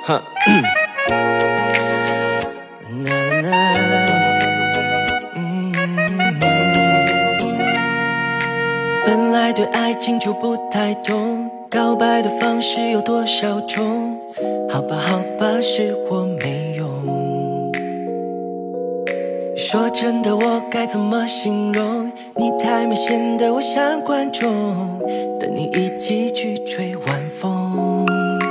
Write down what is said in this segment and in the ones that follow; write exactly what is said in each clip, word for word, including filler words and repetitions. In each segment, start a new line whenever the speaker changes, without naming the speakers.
哈，啦啦，嗯，本来对爱情就不太懂，告白的方式有多少种？好吧，好吧，是我没用。说真的，我该怎么形容？你太明显的我像观众，等你一记去吹晚风。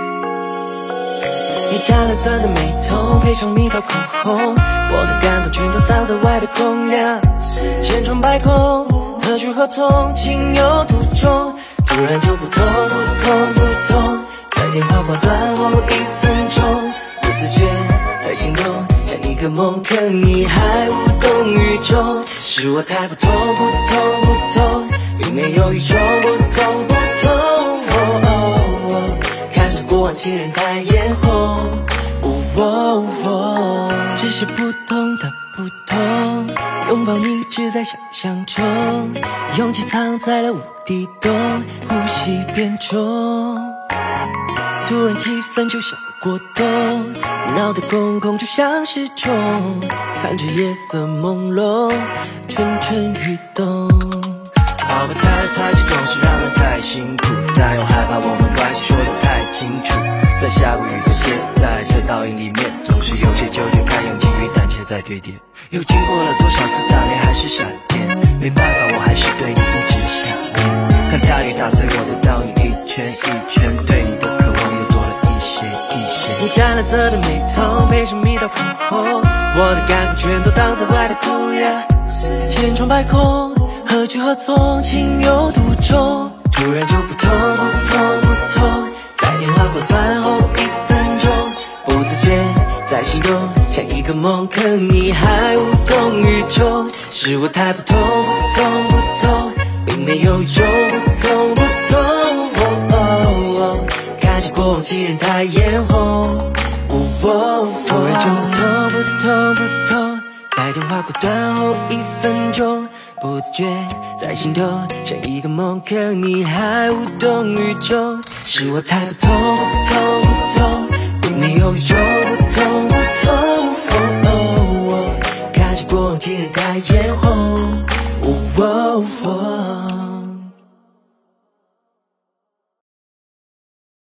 你淡蓝色的美瞳，配上蜜桃口红，我的感官全都挡在外的空呀。千疮百孔，何去何从？情有独钟，突然就不痛不痛不痛。在电话挂断后一分钟，不自觉在心动，像一个梦，可你还无动于衷。是我太不痛不痛不痛，并没有一种不痛不痛。哦哦哦，看着过往情人在眼红，哦哦哦，只是不同的不同，拥抱你只在想象中，勇气藏在了无底洞，呼吸变重。突然气氛就像过冬，脑袋空空就像时钟，看着夜色朦胧，蠢蠢欲动。好吧，猜猜这总是让人太辛苦，但又害怕我们关系说得太清楚。在下过雨的街，在这倒影里面，总是有些纠结，看用情与胆怯在堆叠。又经过了多少次打雷还是闪电，没办法，我还是对你一直想念。看大雨打碎我的倒影一圈一圈，对你的渴望又多了一些一些。你淡蓝色的美瞳，配上蜜桃口红，我的感官全都挡在外的空呀。千疮百孔，何去何从？情有独钟，突然就不痛不痛不痛。在电话挂断后一分钟，不自觉在心动，像一个梦，可你还无动于衷。是我太不痛不痛不痛，并没有一种不痛不痛。哦哦哦，看着过往情人太眼红，哦哦，突然就不痛不痛不痛。在电话挂断后一分钟，不自觉在心动，像一个梦，可你还无动于衷。是我太不痛不痛不痛，并没有一种不痛。